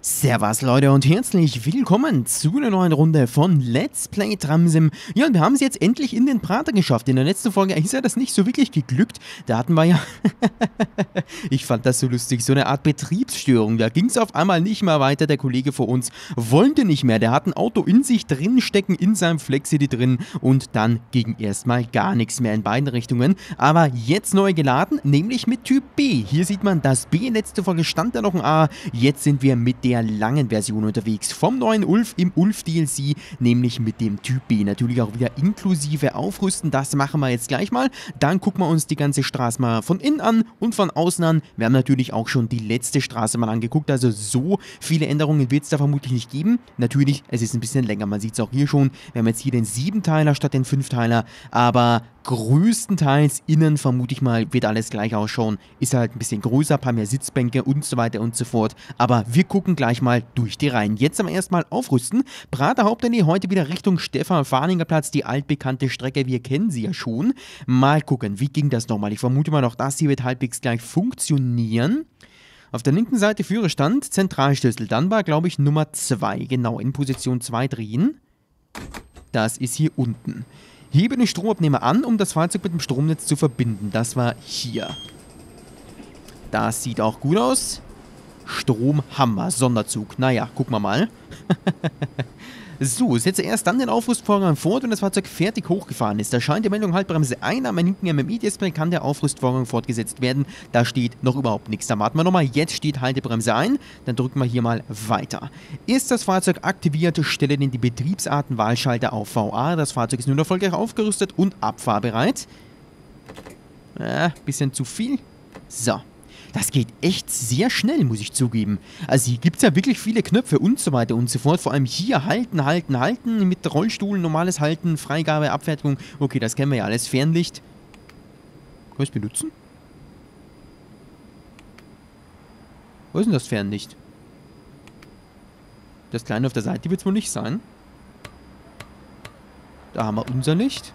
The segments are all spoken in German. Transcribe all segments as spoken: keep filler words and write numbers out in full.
Servus Leute und herzlich willkommen zu einer neuen Runde von Let's Play Tramsim. Ja, und wir haben es jetzt endlich in den Prater geschafft. In der letzten Folge ist ja das nicht so wirklich geglückt. Da hatten wir ja, ich fand das so lustig, so eine Art Betriebsstörung. Da ging es auf einmal nicht mehr weiter. Der Kollege vor uns wollte nicht mehr. Der hat ein Auto in sich drin stecken, in seinem Flexity drin und dann ging erstmal gar nichts mehr in beiden Richtungen. Aber jetzt neu geladen, nämlich mit Typ B. Hier sieht man das B. In letzter Folge stand da noch ein A. Jetzt sind wir mit der langen Version unterwegs vom neuen Ulf im Ulf D L C, nämlich mit dem Typ B. Natürlich auch wieder inklusive Aufrüsten, das machen wir jetzt gleich mal. Dann gucken wir uns die ganze Straße mal von innen an und von außen an. Wir haben natürlich auch schon die letzte Straße mal angeguckt, also so viele Änderungen wird es da vermutlich nicht geben. Natürlich, es ist ein bisschen länger, man sieht es auch hier schon. Wir haben jetzt hier den Siebenteiler statt den Fünfteiler, aber größtenteils innen, vermute ich mal, wird alles gleich ausschauen. Ist halt ein bisschen größer, ein paar mehr Sitzbänke und so weiter und so fort. Aber wir gucken gleich mal durch die Reihen. Jetzt aber erstmal aufrüsten. Prater Hauptallee, heute wieder Richtung Stefan-Fahninger Platz, die altbekannte Strecke. Wir kennen sie ja schon. Mal gucken, wie ging das nochmal? Ich vermute mal noch, das hier wird halbwegs gleich funktionieren. Auf der linken Seite Führerstand, Zentralschlüssel. Dann war, glaube ich, Nummer zwei. Genau, in Position zwei drehen. Das ist hier unten. Hebe den Stromabnehmer an, um das Fahrzeug mit dem Stromnetz zu verbinden. Das war hier. Das sieht auch gut aus. Strom haben wir. Sonderzug. Naja, gucken wir mal. So, setze erst dann den Aufrüstvorgang fort, wenn das Fahrzeug fertig hochgefahren ist. Da scheint die Meldung Haltbremse ein. Am linken M M I-Display kann der Aufrüstvorgang fortgesetzt werden. Da steht noch überhaupt nichts. Da warten wir nochmal. Jetzt steht Haltebremse ein. Dann drücken wir hier mal weiter. Ist das Fahrzeug aktiviert, stelle den die Betriebsartenwahlschalter auf V A. Das Fahrzeug ist nun erfolgreich aufgerüstet und abfahrbereit. Äh, bisschen zu viel. So. Das geht echt sehr schnell, muss ich zugeben. Also hier gibt es ja wirklich viele Knöpfe und so weiter und so fort. Vor allem hier halten, halten, halten, mit Rollstuhl, normales Halten, Freigabe, Abfertigung. Okay, das kennen wir ja alles. Fernlicht. Kann ich es benutzen? Wo ist denn das Fernlicht? Das kleine auf der Seite wird es wohl nicht sein. Da haben wir unser Licht.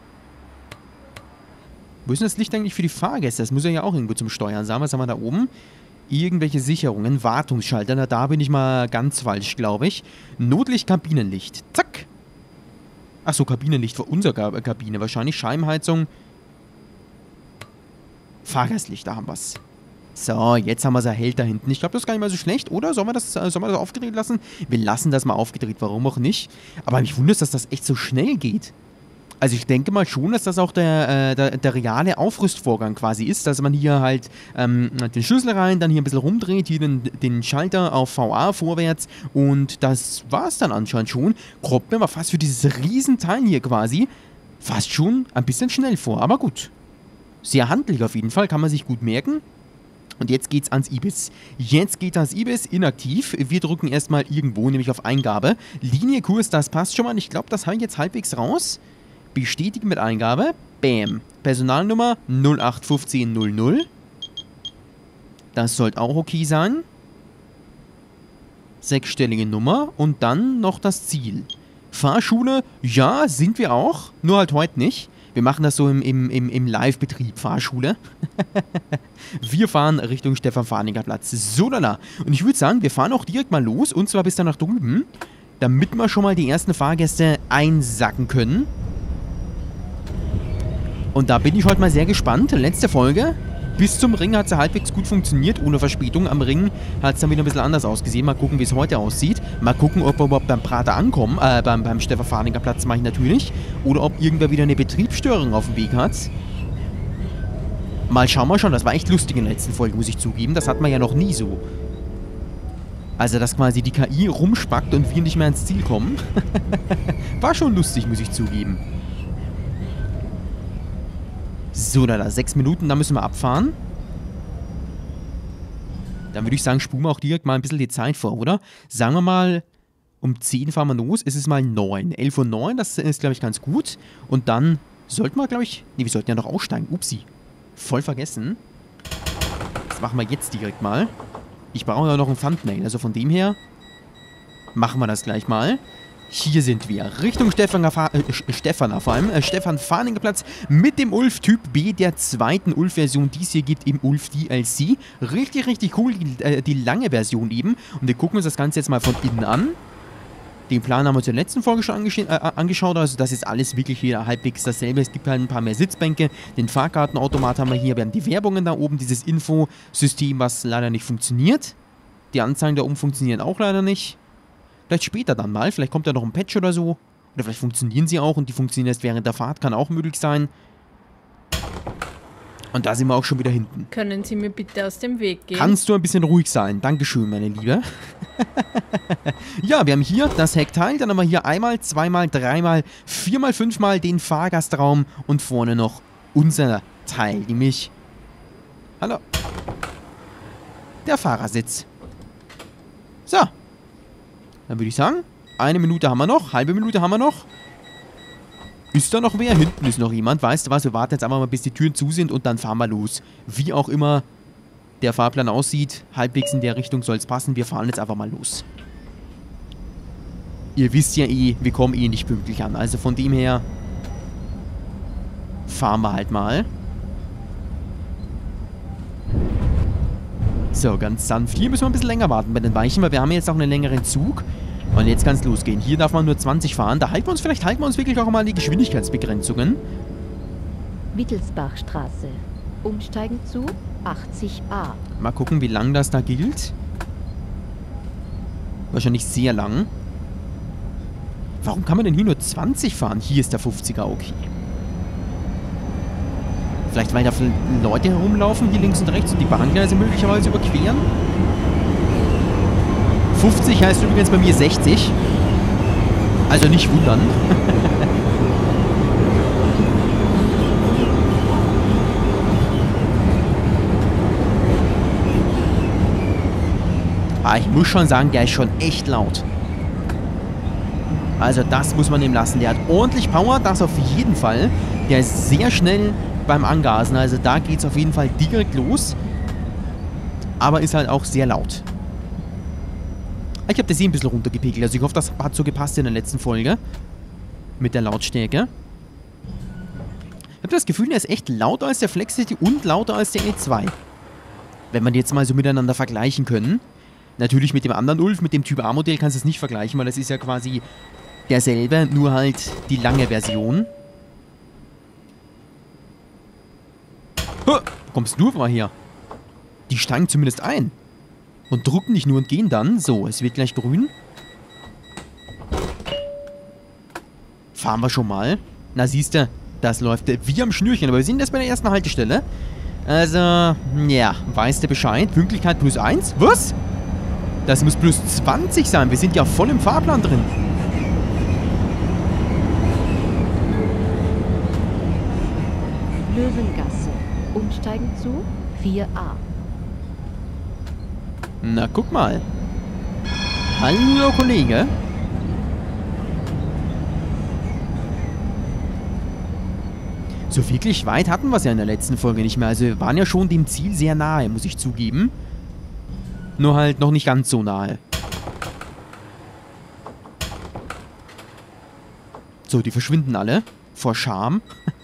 Wo ist denn das Licht eigentlich für die Fahrgäste? Das muss ja auch irgendwo zum Steuern sein. Was haben wir da oben? Irgendwelche Sicherungen, Wartungsschalter. Na, da bin ich mal ganz falsch, glaube ich. Notlicht, Kabinenlicht. Zack. Achso, Kabinenlicht für unsere Kabine. Wahrscheinlich Scheibenheizung. Fahrgastlicht, da haben wir es. So, jetzt haben wir es erhellt da hinten. Ich glaube, das ist gar nicht mal so schlecht, oder? Sollen wir das, äh, sollen wir das aufgedreht lassen? Wir lassen das mal aufgedreht, warum auch nicht. Aber mich wundert, dass das echt so schnell geht. Also ich denke mal schon, dass das auch der, äh, der, der reale Aufrüstvorgang quasi ist, dass man hier halt ähm, den Schlüssel rein, dann hier ein bisschen rumdreht, hier den, den Schalter auf V A vorwärts und das war es dann anscheinend schon. Kommt mir mal fast für dieses Riesenteil hier quasi fast schon ein bisschen schnell vor, aber gut. Sehr handlich auf jeden Fall, kann man sich gut merken. Und jetzt geht's ans I B I S. Jetzt geht das I B I S inaktiv. Wir drücken erstmal irgendwo, nämlich auf Eingabe. Linie, Kurs, das passt schon mal. Ich glaube, das habe ich jetzt halbwegs raus. Bestätigen mit Eingabe. Bam. Personalnummer null acht eins fünf null null. Das sollte auch okay sein. Sechsstellige Nummer. Und dann noch das Ziel. Fahrschule, ja, sind wir auch. Nur halt heute nicht. Wir machen das so im, im, im, im Live-Betrieb, Fahrschule. Wir fahren Richtung Stefan-Fahninger Platz. So, lala. Und ich würde sagen, wir fahren auch direkt mal los. Und zwar bis da nach drüben. Damit wir schon mal die ersten Fahrgäste einsacken können. Und da bin ich heute mal sehr gespannt. Letzte Folge. Bis zum Ring hat es ja halbwegs gut funktioniert. Ohne Verspätung. Am Ring hat es dann wieder ein bisschen anders ausgesehen. Mal gucken, wie es heute aussieht. Mal gucken, ob wir überhaupt beim Prater ankommen. Äh, beim, beim Stefan-Fahninger Platz mache ich natürlich. Oder ob irgendwer wieder eine Betriebsstörung auf dem Weg hat. Mal schauen wir schon. Das war echt lustig in der letzten Folge, muss ich zugeben. Das hat man ja noch nie so. Also, dass quasi die K I rumspackt und wir nicht mehr ins Ziel kommen. War schon lustig, muss ich zugeben. So, da, da, sechs Minuten, da müssen wir abfahren. Dann würde ich sagen, spulen wir auch direkt mal ein bisschen die Zeit vor, oder? Sagen wir mal, um zehn fahren wir los, ist es mal neun. elf Uhr neun, das ist, glaube ich, ganz gut. Und dann sollten wir, glaube ich... Ne, wir sollten ja noch aussteigen. Upsi. Voll vergessen. Das machen wir jetzt direkt mal. Ich brauche ja noch ein Thumbnail, also von dem her machen wir das gleich mal. Hier sind wir. Richtung Stefaner, Fa äh, Stefaner vor allem. Äh, Stefan-Fahninger-Platz mit dem Ulf Typ B, der zweiten Ulf-Version, die es hier gibt im Ulf D L C. Richtig, richtig cool, die, äh, die lange Version eben. Und wir gucken uns das Ganze jetzt mal von innen an. Den Plan haben wir uns in der letzten Folge schon angesch äh, angeschaut. Also das ist alles wirklich wieder halbwegs dasselbe. Es gibt halt ein paar mehr Sitzbänke. Den Fahrkartenautomat haben wir hier. Wir haben die Werbungen da oben. Dieses Infosystem, was leider nicht funktioniert. Die Anzeigen da oben funktionieren auch leider nicht. Vielleicht später dann mal. Vielleicht kommt da noch ein Patch oder so. Oder vielleicht funktionieren sie auch und die funktionieren erst während der Fahrt. Kann auch möglich sein. Und da sind wir auch schon wieder hinten. Können Sie mir bitte aus dem Weg gehen? Kannst du ein bisschen ruhig sein? Dankeschön, meine Liebe. Ja, wir haben hier das Heckteil. Dann haben wir hier einmal, zweimal, dreimal, viermal, fünfmal den Fahrgastraum. Und vorne noch unser Teil. Nämlich... Hallo. Der Fahrersitz. So. Dann würde ich sagen, eine Minute haben wir noch, halbe Minute haben wir noch. Ist da noch wer? Hinten ist noch jemand. Weißt du was, wir warten jetzt einfach mal, bis die Türen zu sind und dann fahren wir los. Wie auch immer der Fahrplan aussieht, halbwegs in der Richtung soll es passen. Wir fahren jetzt einfach mal los. Ihr wisst ja eh, wir kommen eh nicht pünktlich an. Also von dem her fahren wir halt mal. So, ganz sanft. Hier müssen wir ein bisschen länger warten bei den Weichen, weil wir haben jetzt auch einen längeren Zug. Und jetzt kann es losgehen. Hier darf man nur zwanzig fahren. Da halten wir uns, vielleicht halten wir uns wirklich auch mal an die Geschwindigkeitsbegrenzungen. Wittelsbachstraße. Umsteigen zu achtzig a. Mal gucken, wie lang das da gilt. Wahrscheinlich sehr lang. Warum kann man denn hier nur zwanzig fahren? Hier ist der fünfziger, okay. Vielleicht, weil da viele Leute herumlaufen, hier links und rechts und die Bahngleise möglicherweise überqueren. fünfzig heißt übrigens bei mir sechzig. Also nicht wundern. Aber ich muss schon sagen, der ist schon echt laut. Also das muss man ihm lassen. Der hat ordentlich Power, das auf jeden Fall. Der ist sehr schnell beim Angasen. Also da geht es auf jeden Fall direkt los. Aber ist halt auch sehr laut. Ich habe das eh ein bisschen runtergepegelt. Also ich hoffe, das hat so gepasst in der letzten Folge. Mit der Lautstärke. Ich habe das Gefühl, der ist echt lauter als der Flexity und lauter als der E zwei. Wenn man die jetzt mal so miteinander vergleichen können. Natürlich mit dem anderen Ulf, mit dem Typ A Modell kannst du es nicht vergleichen, weil das ist ja quasi derselbe, nur halt die lange Version. Huh, wo kommst du mal her? Die steigen zumindest ein. Und drücken nicht nur und gehen dann. So, es wird gleich grün. Fahren wir schon mal. Na, siehst du, das läuft wie am Schnürchen. Aber wir sind jetzt bei der ersten Haltestelle. Also, ja, weißt du Bescheid. Pünktlichkeit plus eins. Was? Das muss plus zwanzig sein. Wir sind ja voll im Fahrplan drin. Löwengasse. Umsteigen zu vier a. Na, guck mal. Hallo, Kollege. So wirklich weit hatten wir es ja in der letzten Folge nicht mehr. Also wir waren ja schon dem Ziel sehr nahe, muss ich zugeben. Nur halt noch nicht ganz so nahe. So, die verschwinden alle. Vor Scham.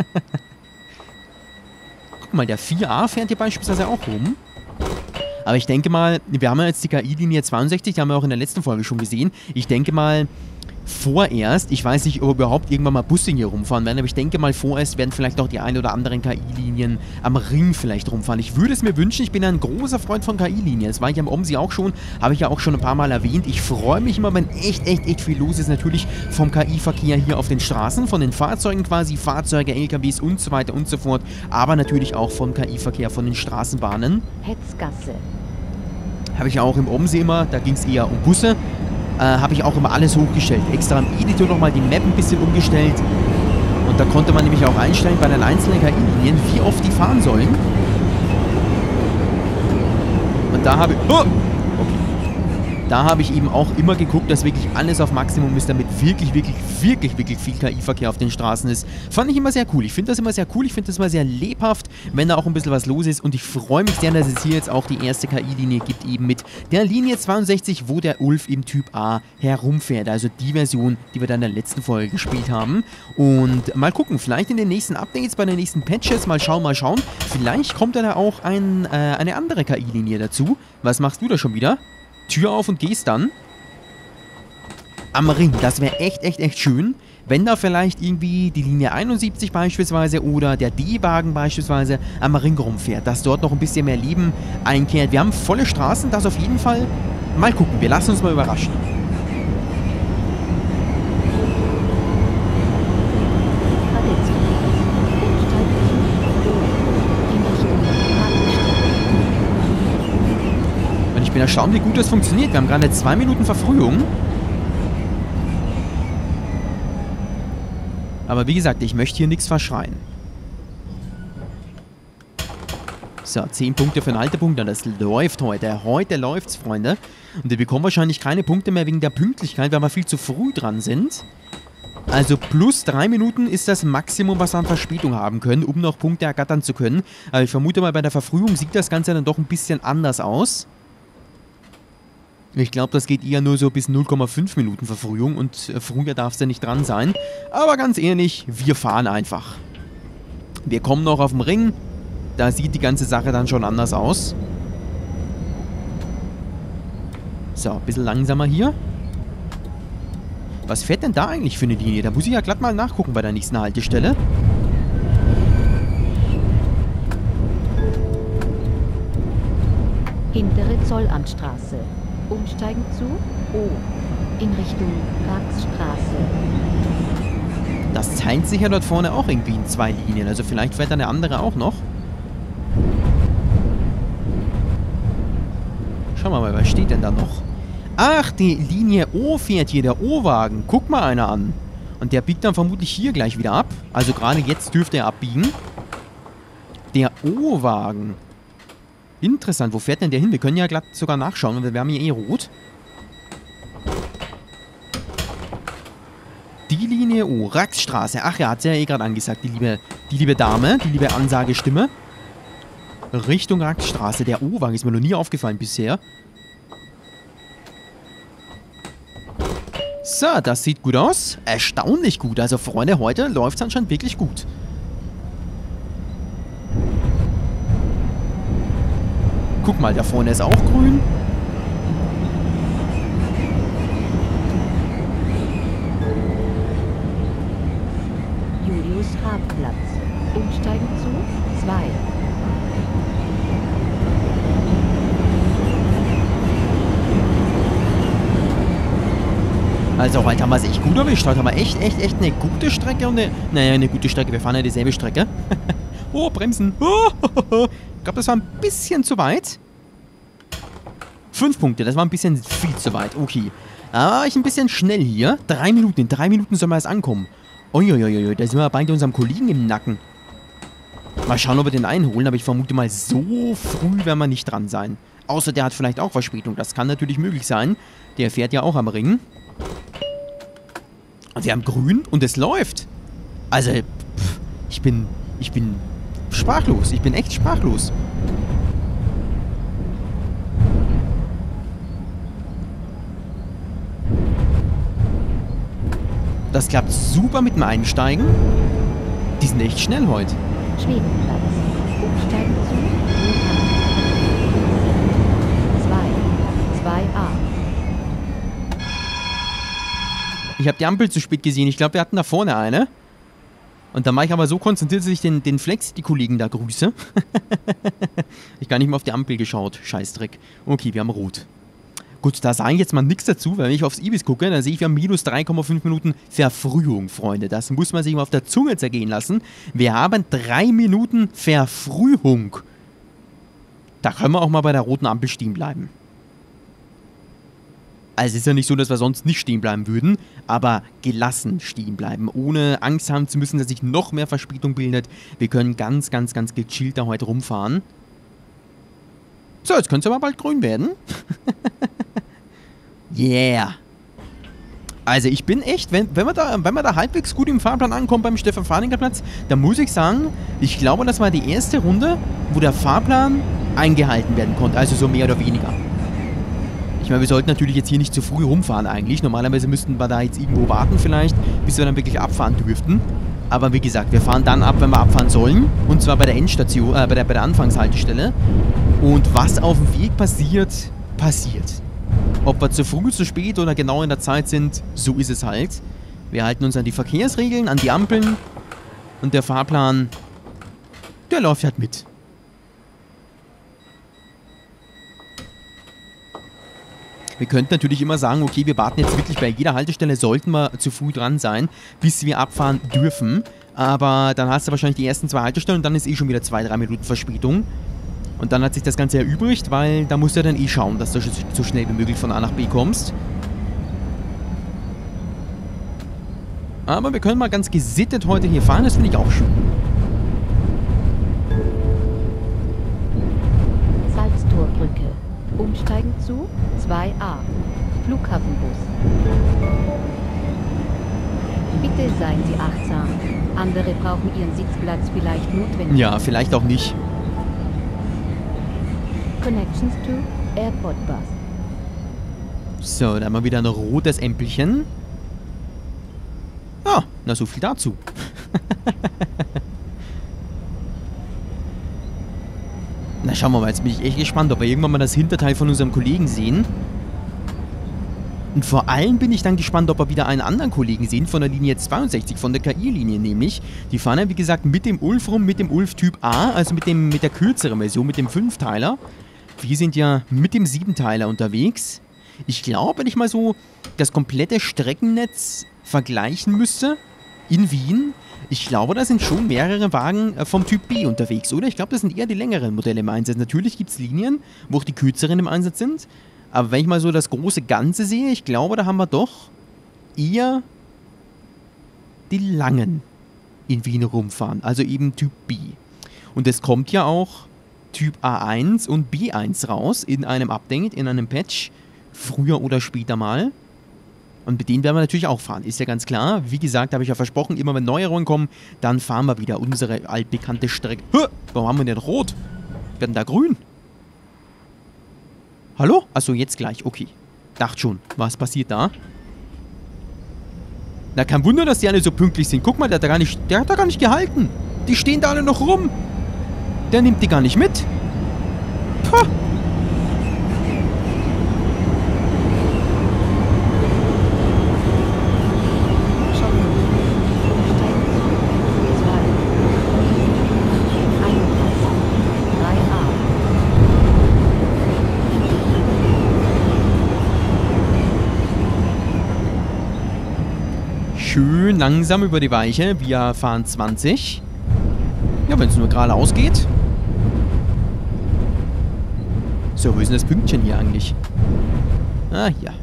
Guck mal, der vier a fährt hier beispielsweise auch rum. Aber ich denke mal, wir haben ja jetzt die K I-Linie zweiundsechzig, die haben wir auch in der letzten Folge schon gesehen. Ich denke mal, vorerst, ich weiß nicht, ob überhaupt irgendwann mal Busse hier rumfahren werden, aber ich denke mal, vorerst werden vielleicht auch die ein oder anderen K I-Linien am Ring vielleicht rumfahren. Ich würde es mir wünschen, ich bin ein großer Freund von K I-Linien. Das war ich am OMSI auch schon, habe ich ja auch schon ein paar Mal erwähnt. Ich freue mich immer, wenn echt, echt, echt viel los ist. Natürlich vom K I-Verkehr hier auf den Straßen, von den Fahrzeugen quasi, Fahrzeuge, L K Ws und so weiter und so fort. Aber natürlich auch vom K I-Verkehr, von den Straßenbahnen. Hetzgasse. Habe ich ja auch im OMSI immer, da ging es eher um Busse. Äh, habe ich auch immer alles hochgestellt. Extra im Editor nochmal die Map ein bisschen umgestellt. Und da konnte man nämlich auch einstellen bei den einzelnen K I-Linien, wie oft die fahren sollen. Und da habe ich... Oh! Okay. Da habe ich eben auch immer geguckt, dass wirklich alles auf Maximum ist, damit wirklich, wirklich, wirklich, wirklich viel K I-Verkehr auf den Straßen ist. Fand ich immer sehr cool. Ich finde das immer sehr cool. Ich finde das immer sehr lebhaft, wenn da auch ein bisschen was los ist. Und ich freue mich sehr, dass es hier jetzt auch die erste K I-Linie gibt, eben mit der Linie zweiundsechzig, wo der Ulf im Typ A herumfährt. Also die Version, die wir dann in der letzten Folge gespielt haben. Und mal gucken, vielleicht in den nächsten Updates, bei den nächsten Patches, mal schauen, mal schauen. Vielleicht kommt da auch ein, äh, eine andere K I-Linie dazu. Was machst du da schon wieder? Tür auf und gehst dann. Am Ring, das wäre echt, echt, echt schön, wenn da vielleicht irgendwie die Linie einundsiebzig beispielsweise oder der D-Wagen beispielsweise am Ring rumfährt, dass dort noch ein bisschen mehr Leben einkehrt. Wir haben volle Straßen, das auf jeden Fall. Mal gucken, wir lassen uns mal überraschen. Ich bin erstaunt, wie gut das funktioniert. Wir haben gerade zwei Minuten Verfrühung. Aber wie gesagt, ich möchte hier nichts verschreien. So, zehn Punkte für den Haltepunkt. Das läuft heute. Heute läuft's, Freunde. Und wir bekommen wahrscheinlich keine Punkte mehr wegen der Pünktlichkeit, weil wir viel zu früh dran sind. Also plus drei Minuten ist das Maximum, was wir an Verspätung haben können, um noch Punkte ergattern zu können. Aber ich vermute mal, bei der Verfrühung sieht das Ganze dann doch ein bisschen anders aus. Ich glaube, das geht eher nur so bis null Komma fünf Minuten Verfrühung und äh, früher darf es ja nicht dran sein. Aber ganz ehrlich, wir fahren einfach. Wir kommen noch auf den Ring. Da sieht die ganze Sache dann schon anders aus. So, ein bisschen langsamer hier. Was fährt denn da eigentlich für eine Linie? Da muss ich ja glatt mal nachgucken bei der nächsten Haltestelle. Hintere Zollamtstraße. Umsteigen zu O. In Richtung Raxstraße. Das teilt sich ja dort vorne auch irgendwie in zwei Linien. Also vielleicht fährt da eine andere auch noch. Schauen wir mal, was steht denn da noch? Ach, die Linie O fährt hier, der O-Wagen. Guck mal einer an. Und der biegt dann vermutlich hier gleich wieder ab. Also gerade jetzt dürfte er abbiegen. Der O-Wagen. Interessant, wo fährt denn der hin? Wir können ja glatt sogar nachschauen, weil wir haben hier eh rot. Die Linie O, Raxstraße. Ach ja, hat sie ja eh gerade angesagt, die liebe, die liebe Dame, die liebe Ansagestimme. Richtung Raxstraße. Der O-Wagen ist mir noch nie aufgefallen bisher. So, das sieht gut aus. Erstaunlich gut. Also, Freunde, heute läuft es anscheinend wirklich gut. Guck mal, da vorne ist auch grün. Julius Hauptplatz. Umsteigen zu zwei. Also heute haben wir es echt gut erwischt. Heute haben wir echt, echt, echt eine gute Strecke und eine... Naja, eine gute Strecke. Wir fahren ja dieselbe Strecke. Oh, bremsen. Oh, ich glaube, das war ein bisschen zu weit. Fünf Punkte, das war ein bisschen viel zu weit. Okay. Aber ich ein bisschen schnell hier. Drei Minuten. In drei Minuten sollen wir erst ankommen. Uiuiui, da sind wir bei unserem Kollegen im Nacken. Mal schauen, ob wir den einholen. Aber ich vermute mal, so früh werden wir nicht dran sein. Außer der hat vielleicht auch Verspätung. Das kann natürlich möglich sein. Der fährt ja auch am Ring. Und wir haben grün und es läuft. Also, pff, ich bin... Ich bin sprachlos. Ich bin echt sprachlos. Das klappt super mit dem Einsteigen. Die sind echt schnell heute. Schwedenplatz. Umsteigen zu zwei. zwei A. Ich habe die Ampel zu spät gesehen. Ich glaube, wir hatten da vorne eine. Und dann war ich aber so konzentriert, dass ich den, den Flex, die Kollegen da grüße. Ich gar nicht mehr auf die Ampel geschaut. Scheißdreck. Okay, wir haben rot. Gut, da sage ich jetzt mal nichts dazu, weil wenn ich aufs Ibis gucke, dann sehe ich, wir haben minus drei Komma fünf Minuten Verfrühung, Freunde. Das muss man sich mal auf der Zunge zergehen lassen. Wir haben drei Minuten Verfrühung. Da können wir auch mal bei der roten Ampel stehen bleiben. Also es ist ja nicht so, dass wir sonst nicht stehen bleiben würden, aber gelassen stehen bleiben, ohne Angst haben zu müssen, dass sich noch mehr Verspätung bildet. Wir können ganz, ganz, ganz gechillt da heute rumfahren. So, jetzt könnte es aber bald grün werden. Yeah. Also ich bin echt, wenn, wenn, man da, wenn man da halbwegs gut im Fahrplan ankommt beim Stefan-Fahringer-Platz, dann muss ich sagen, ich glaube, das war die erste Runde, wo der Fahrplan eingehalten werden konnte. Also so mehr oder weniger. Ich meine, wir sollten natürlich jetzt hier nicht zu früh rumfahren eigentlich. Normalerweise müssten wir da jetzt irgendwo warten vielleicht, bis wir dann wirklich abfahren dürften. Aber wie gesagt, wir fahren dann ab, wenn wir abfahren sollen. Und zwar bei der Endstation, äh, bei der, bei der Anfangshaltestelle. Und was auf dem Weg passiert, passiert. Ob wir zu früh, zu spät oder genau in der Zeit sind, so ist es halt. Wir halten uns an die Verkehrsregeln, an die Ampeln. Und der Fahrplan, der läuft halt mit. Wir könnten natürlich immer sagen, okay, wir warten jetzt wirklich bei jeder Haltestelle, sollten wir zu früh dran sein, bis wir abfahren dürfen. Aber dann hast du wahrscheinlich die ersten zwei Haltestellen und dann ist eh schon wieder zwei, drei Minuten Verspätung. Und dann hat sich das Ganze erübrigt, weil da musst du ja dann eh schauen, dass du so schnell wie möglich von A nach B kommst. Aber wir können mal ganz gesittet heute hier fahren, das finde ich auch schön. Salztorbrücke. Umsteigen zu zwei a. Flughafenbus. Bitte seien Sie achtsam. Andere brauchen Ihren Sitzplatz vielleicht notwendig. Ja, vielleicht auch nicht. Connections to Airport Bus. So, da haben wir wieder ein rotes Ämpelchen. Ah, na so viel dazu. Na schauen wir mal, jetzt bin ich echt gespannt, ob wir irgendwann mal das Hinterteil von unserem Kollegen sehen. Und vor allem bin ich dann gespannt, ob wir wieder einen anderen Kollegen sehen von der Linie zweiundsechzig, von der K I-Linie nämlich. Die fahren ja wie gesagt mit dem Ulf rum, mit dem Ulf Typ A, also mit, dem, mit der kürzeren Version, mit dem Fünfteiler. Wir sind ja mit dem Siebenteiler unterwegs. Ich glaube, wenn ich mal so das komplette Streckennetz vergleichen müsste, in Wien, ich glaube, da sind schon mehrere Wagen vom Typ B unterwegs, oder? Ich glaube, das sind eher die längeren Modelle im Einsatz. Natürlich gibt es Linien, wo auch die kürzeren im Einsatz sind. Aber wenn ich mal so das große Ganze sehe, ich glaube, da haben wir doch eher die langen in Wien rumfahren. Also eben Typ B. Und es kommt ja auch Typ A eins und B eins raus in einem Update, in einem Patch. Früher oder später mal. Und mit denen werden wir natürlich auch fahren, ist ja ganz klar. Wie gesagt, habe ich ja versprochen, immer wenn Neuerungen kommen, dann fahren wir wieder unsere altbekannte Strecke. Hö, warum haben wir denn rot? Werden da grün? Hallo? Achso, jetzt gleich, okay. Dachte schon, was passiert da? Na, kein Wunder, dass die alle so pünktlich sind. Guck mal, der hat da gar nicht, der hat da gar nicht gehalten. Die stehen da alle noch rum. Der nimmt die gar nicht mit. Puh. Schön langsam über die Weiche. Wir fahren zwanzig. Ja, wenn es nur geradeaus geht. So, wo ist denn das Pünktchen hier eigentlich? Ah, hier.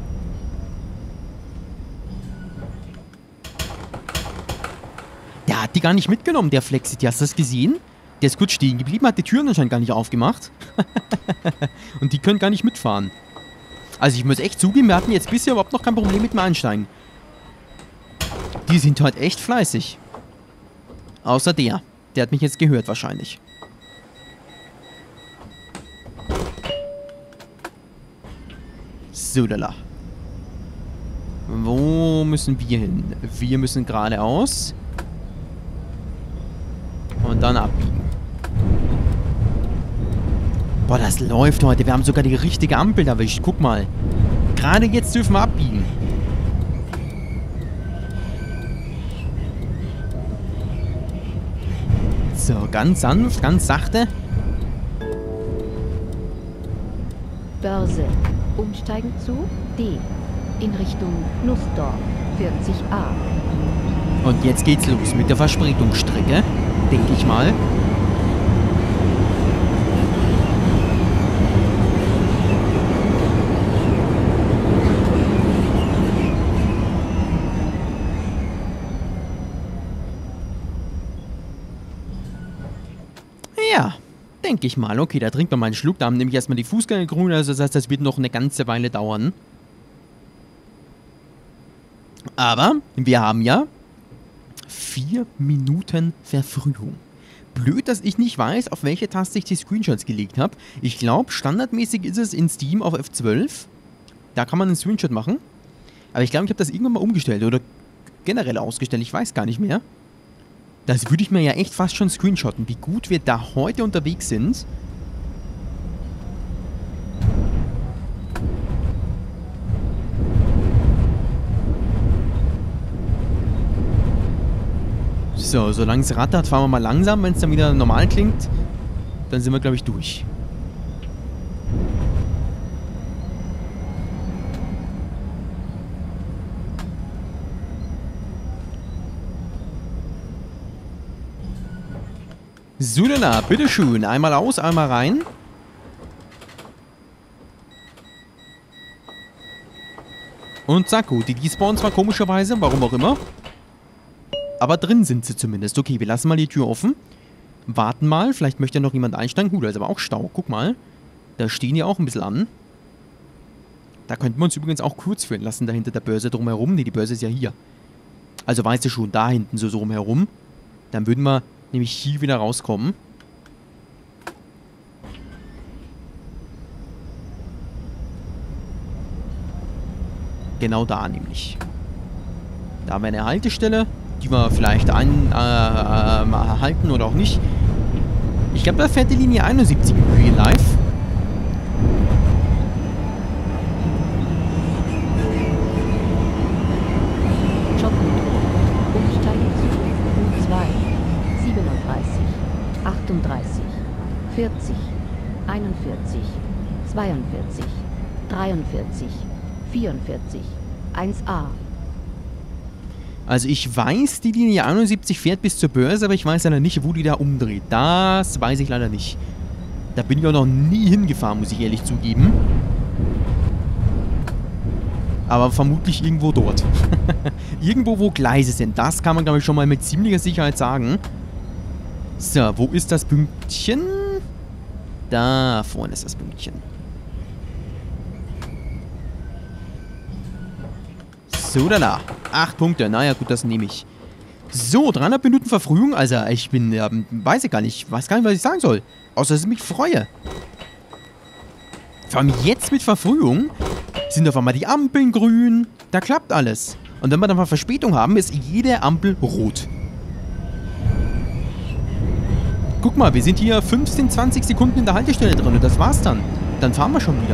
Der hat die gar nicht mitgenommen, der Flexit. Hast du das gesehen? Der ist kurz stehen geblieben, hat die Türen anscheinend gar nicht aufgemacht. Und die können gar nicht mitfahren. Also ich muss echt zugeben, wir hatten jetzt bisher überhaupt noch kein Problem mit dem Einsteigen. Die sind halt echt fleißig. Außer der. Der hat mich jetzt gehört wahrscheinlich. So, lala. Wo müssen wir hin? Wir müssen geradeaus. Und dann abbiegen. Boah, das läuft heute. Wir haben sogar die richtige Ampel erwischt. Guck mal. Gerade jetzt dürfen wir abbiegen. So, ganz sanft, ganz sachte. Börse. Umsteigen zu D. In Richtung Nussdorf. vierzig a. Und jetzt geht's los mit der Verspätungsstrecke, denke ich mal. Ja, denke ich mal. Okay, da trinkt man mal einen Schluck. Da haben nämlich erstmal die Fußgängergrün, also das heißt, das wird noch eine ganze Weile dauern. Aber wir haben ja vier Minuten Verfrühung. Blöd, dass ich nicht weiß, auf welche Taste ich die Screenshots gelegt habe. Ich glaube, standardmäßig ist es in Steam auf F zwölf. Da kann man einen Screenshot machen. Aber ich glaube, ich habe das irgendwann mal umgestellt oder generell ausgestellt. Ich weiß gar nicht mehr. Das würde ich mir ja echt fast schon screenshotten, wie gut wir da heute unterwegs sind. So, solange es rattert, fahren wir mal langsam. Wenn es dann wieder normal klingt, dann sind wir, glaube ich, durch. Sudana, bitteschön. Einmal aus, einmal rein. Und zack, gut. Die despawnen zwar komischerweise, warum auch immer. Aber drin sind sie zumindest. Okay, wir lassen mal die Tür offen. Warten mal, vielleicht möchte noch jemand einsteigen. Gut, da ist aber auch Stau. Guck mal. Da stehen die auch ein bisschen an. Da könnten wir uns übrigens auch kurz führen lassen, da hinter der Börse drumherum. Ne, die Börse ist ja hier. Also weißt du schon, da hinten so, so rumherum. Dann würden wir nämlich hier wieder rauskommen. Genau da nämlich. Da haben wir eine Haltestelle, die wir vielleicht ein, äh, äh, halten oder auch nicht. Ich glaube, da fährt die Linie einundsiebzig im Real Life. achtunddreißig, vierzig, einundvierzig, zweiundvierzig, dreiundvierzig, vierundvierzig, eins a. Also ich weiß, die Linie einundsiebzig fährt bis zur Börse, aber ich weiß leider nicht, wo die da umdreht. Das weiß ich leider nicht. Da bin ich auch noch nie hingefahren, muss ich ehrlich zugeben. Aber vermutlich irgendwo dort. Irgendwo, wo Gleise sind. Das kann man, glaube ich, schon mal mit ziemlicher Sicherheit sagen. So, wo ist das Pünktchen? Da vorne ist das Pünktchen. So, da da. Acht Punkte. Naja, gut, das nehme ich. So, dreihundert Minuten Verfrühung. Also, ich bin, ja, weiß ich gar nicht. Weiß gar nicht, was ich sagen soll. Außer, dass ich mich freue. Vor allem jetzt mit Verfrühung sind auf einmal die Ampeln grün. Da klappt alles. Und wenn wir dann mal Verspätung haben, ist jede Ampel rot. Guck mal, wir sind hier fünfzehn, zwanzig Sekunden in der Haltestelle drin und das war's dann. Dann fahren wir schon wieder.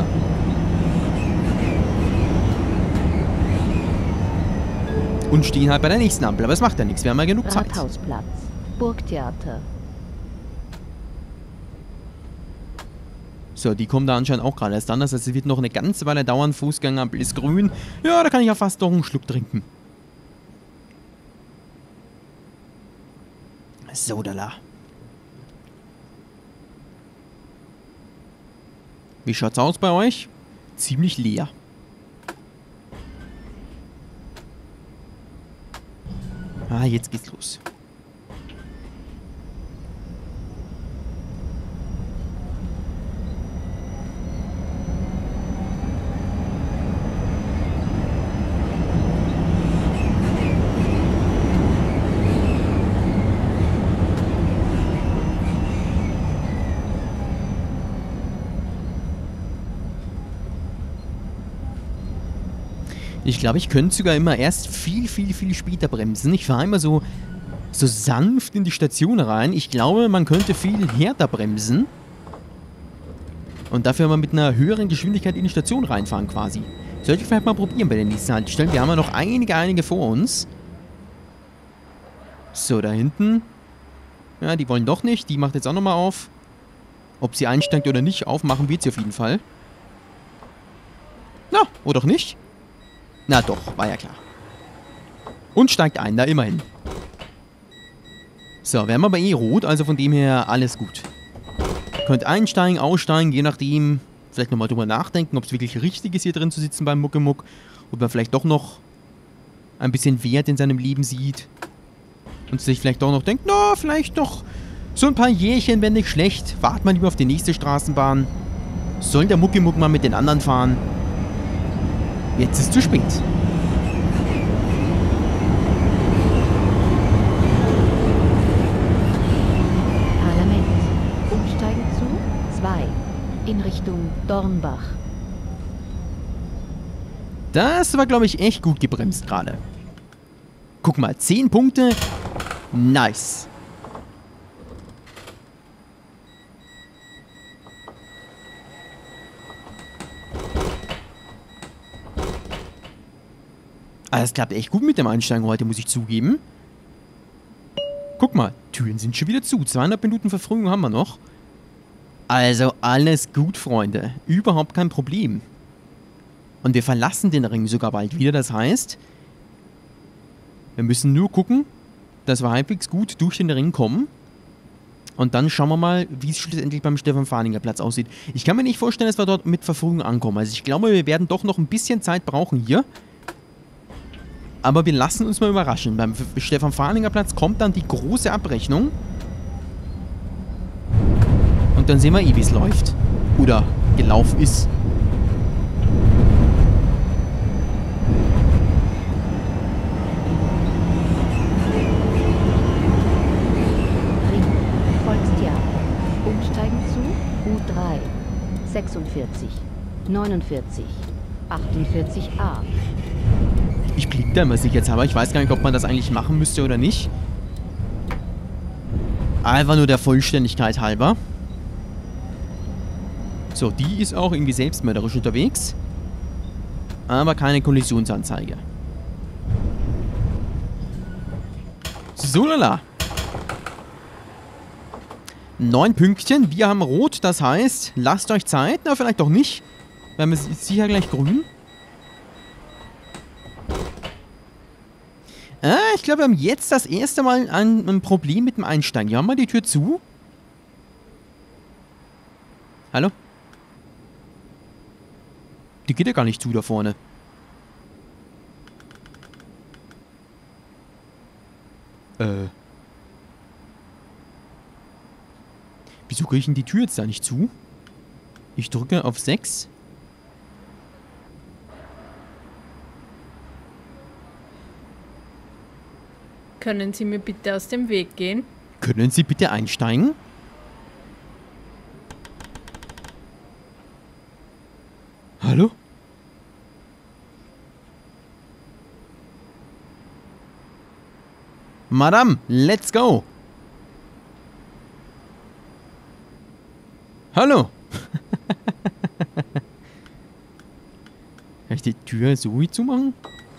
Und stehen halt bei der nächsten Ampel, aber es macht ja nichts, wir haben ja genug Zeit. Rathausplatz, Burgtheater. So, die kommen da anscheinend auch gerade erst an, das heißt, es wird noch eine ganze Weile dauern. Fußgängerampel ist grün. Ja, da kann ich ja fast noch einen Schluck trinken. So, da la. Wie schaut's aus bei euch? Ziemlich leer. Ah, jetzt geht's los. Ich glaube, ich könnte sogar immer erst viel, viel, viel später bremsen. Ich fahre immer so, so sanft in die Station rein. Ich glaube, man könnte viel härter bremsen. Und dafür mal mit einer höheren Geschwindigkeit in die Station reinfahren quasi. Sollte ich vielleicht mal probieren bei den nächsten Haltestellen. Wir haben ja noch einige, einige vor uns. So, da hinten. Ja, die wollen doch nicht. Die macht jetzt auch nochmal auf. Ob sie einsteigt oder nicht, aufmachen wird sie auf jeden Fall. Na, oder doch nicht? Na doch, war ja klar. Und steigt ein, da immerhin. So, wir haben aber eh rot, also von dem her alles gut. Könnt einsteigen, aussteigen, je nachdem. Vielleicht nochmal drüber nachdenken, ob es wirklich richtig ist, hier drin zu sitzen beim Muckemuck. Ob man vielleicht doch noch ein bisschen Wert in seinem Leben sieht. Und sich vielleicht doch noch denkt, na, vielleicht noch so ein paar Jährchen wäre nicht schlecht. Wart mal lieber auf die nächste Straßenbahn. Soll der Muckemuck mal mit den anderen fahren? Jetzt ist zu spät. In Richtung Dornbach. Das war, glaube ich, echt gut gebremst gerade. Guck mal, zehn Punkte. Nice. Ah, das klappt echt gut mit dem Einsteigen heute, muss ich zugeben. Guck mal, Türen sind schon wieder zu. zweihundert Minuten Verfrühung haben wir noch. Also alles gut, Freunde. Überhaupt kein Problem. Und wir verlassen den Ring sogar bald wieder. Das heißt, wir müssen nur gucken, dass wir halbwegs gut durch den Ring kommen. Und dann schauen wir mal, wie es schlussendlich beim Stefan-Fahninger-Platz aussieht. Ich kann mir nicht vorstellen, dass wir dort mit Verfrühung ankommen. Also ich glaube, wir werden doch noch ein bisschen Zeit brauchen hier. Aber wir lassen uns mal überraschen. Beim Stefan-Fahninger-Platz kommt dann die große Abrechnung. Und dann sehen wir eh, wie es läuft. Oder gelaufen ist. Ring, Volkstheater. Umsteigen zu U drei, sechsundvierzig, neunundvierzig, achtundvierzig a. Ich blieb da immer sicherheitshalber. Ich weiß gar nicht, ob man das eigentlich machen müsste oder nicht. Einfach nur der Vollständigkeit halber. So, die ist auch irgendwie selbstmörderisch unterwegs. Aber keine Kollisionsanzeige. So, lala. Neun Pünktchen. Wir haben rot. Das heißt, lasst euch Zeit. Na, vielleicht doch nicht. Wir haben es sicher gleich grün. Ah, ich glaube, wir haben jetzt das erste Mal ein, ein Problem mit dem Einsteigen. Hier haben wir die Tür zu. Hallo? Die geht ja gar nicht zu da vorne. Äh. Wieso kriege ich denn die Tür jetzt da nicht zu? Ich drücke auf sechs. Können Sie mir bitte aus dem Weg gehen? Können Sie bitte einsteigen? Hallo? Madame, let's go! Hallo! Kann ich die Tür so zumachen?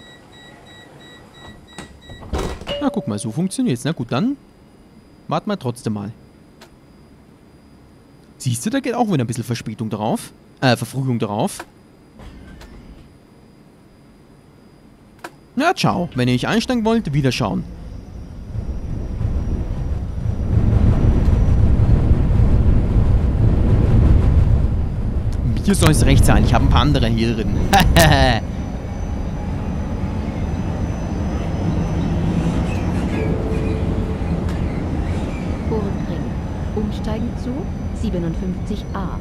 Na, guck mal, so funktioniert's. Na gut, dann warten wir trotzdem mal. Siehst du, da geht auch wieder ein bisschen Verspätung drauf. Äh, Verfrühung drauf. Na, ciao. Wenn ihr nicht einsteigen wollt, wieder schauen. Mir soll es recht sein. Ich habe ein paar andere hier drin. Ohrenring. Umsteigen zu siebenundfünfzig a.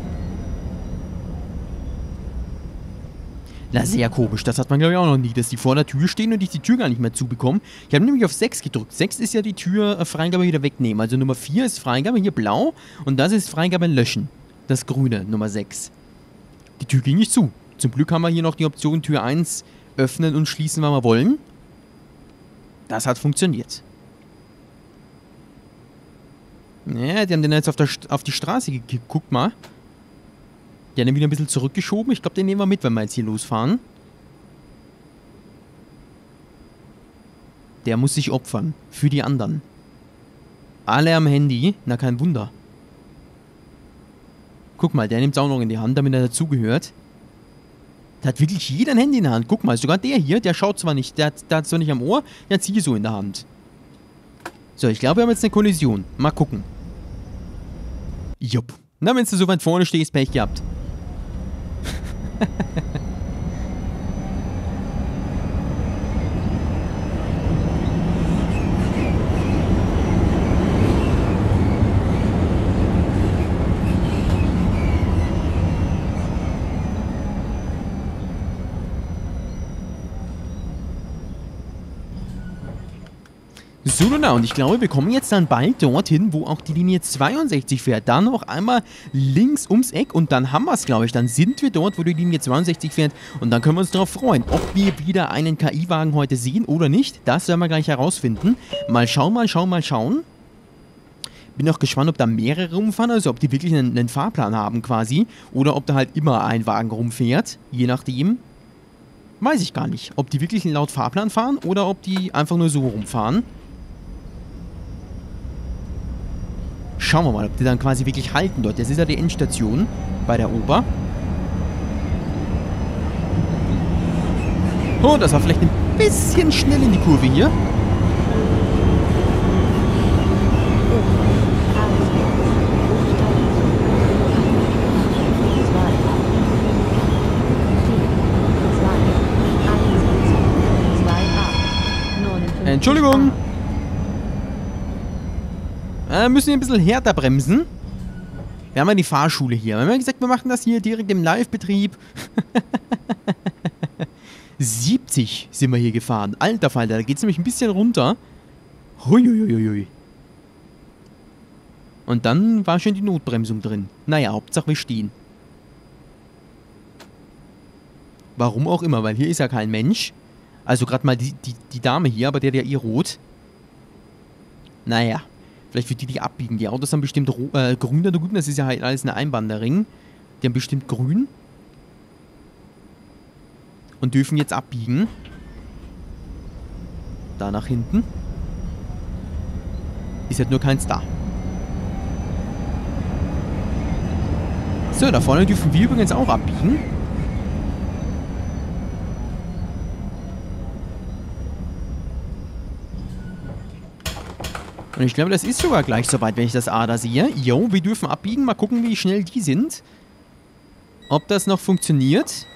Na, sehr komisch. Das hat man, glaube ich, auch noch nie, dass die vor der Tür stehen und ich die Tür gar nicht mehr zubekomme. Ich habe nämlich auf sechs gedrückt. sechs ist ja die Tür äh, Freigabe wieder wegnehmen. Also Nummer vier ist Freigabe, hier blau. Und das ist Freigabe löschen. Das grüne, Nummer sechs. Die Tür ging nicht zu. Zum Glück haben wir hier noch die Option Tür eins öffnen und schließen, wenn wir wollen. Das hat funktioniert. Ja, die haben den jetzt auf, der St auf die Straße gekippt. Guck mal. Die haben den wieder ein bisschen zurückgeschoben. Ich glaube, den nehmen wir mit, wenn wir jetzt hier losfahren. Der muss sich opfern. Für die anderen. Alle am Handy. Na, kein Wunder. Guck mal, der nimmt es auch noch in die Hand, damit er dazugehört. Da hat wirklich jeder ein Handy in der Hand. Guck mal, sogar der hier, der schaut zwar nicht, der, der hat zwar nicht am Ohr, der hat sie so in der Hand. So, ich glaube, wir haben jetzt eine Kollision. Mal gucken. Jupp. Na, wenn du so weit vorne stehst, Pech gehabt. So, genau. Und ich glaube, wir kommen jetzt dann bald dorthin, wo auch die Linie zweiundsechzig fährt. Dann noch einmal links ums Eck und dann haben wir es, glaube ich. Dann sind wir dort, wo die Linie zweiundsechzig fährt und dann können wir uns darauf freuen, ob wir wieder einen K I-Wagen heute sehen oder nicht. Das werden wir gleich herausfinden. Mal schauen, mal schauen, mal schauen. Bin auch gespannt, ob da mehrere rumfahren, also ob die wirklich einen, einen Fahrplan haben quasi. Oder ob da halt immer ein Wagen rumfährt, je nachdem. Weiß ich gar nicht, ob die wirklich laut Fahrplan fahren oder ob die einfach nur so rumfahren. Schauen wir mal, ob die dann quasi wirklich halten dort. Das ist ja die Endstation bei der Oper. Oh, das war vielleicht ein bisschen schnell in die Kurve hier. Entschuldigung. Wir müssen hier ein bisschen härter bremsen. Wir haben ja die Fahrschule hier. Wir haben ja gesagt, wir machen das hier direkt im Live-Betrieb. siebzig sind wir hier gefahren. Alter Falter, da geht es nämlich ein bisschen runter. Huiuiuiui. Und dann war schon die Notbremsung drin. Naja, Hauptsache wir stehen. Warum auch immer, weil hier ist ja kein Mensch. Also gerade mal die, die, die Dame hier, aber der hat ja eh rot. Naja. Vielleicht wird die die abbiegen. Die Autos haben bestimmt äh, grün da drüben. Das ist ja halt alles eine Einbahnring. Die haben bestimmt grün. Und dürfen jetzt abbiegen. Da nach hinten. Ist halt nur keins da. So, da vorne dürfen wir übrigens auch abbiegen. Und ich glaube, das ist sogar gleich soweit, wenn ich das A da sehe. Jo, wir dürfen abbiegen. Mal gucken, wie schnell die sind. Ob das noch funktioniert.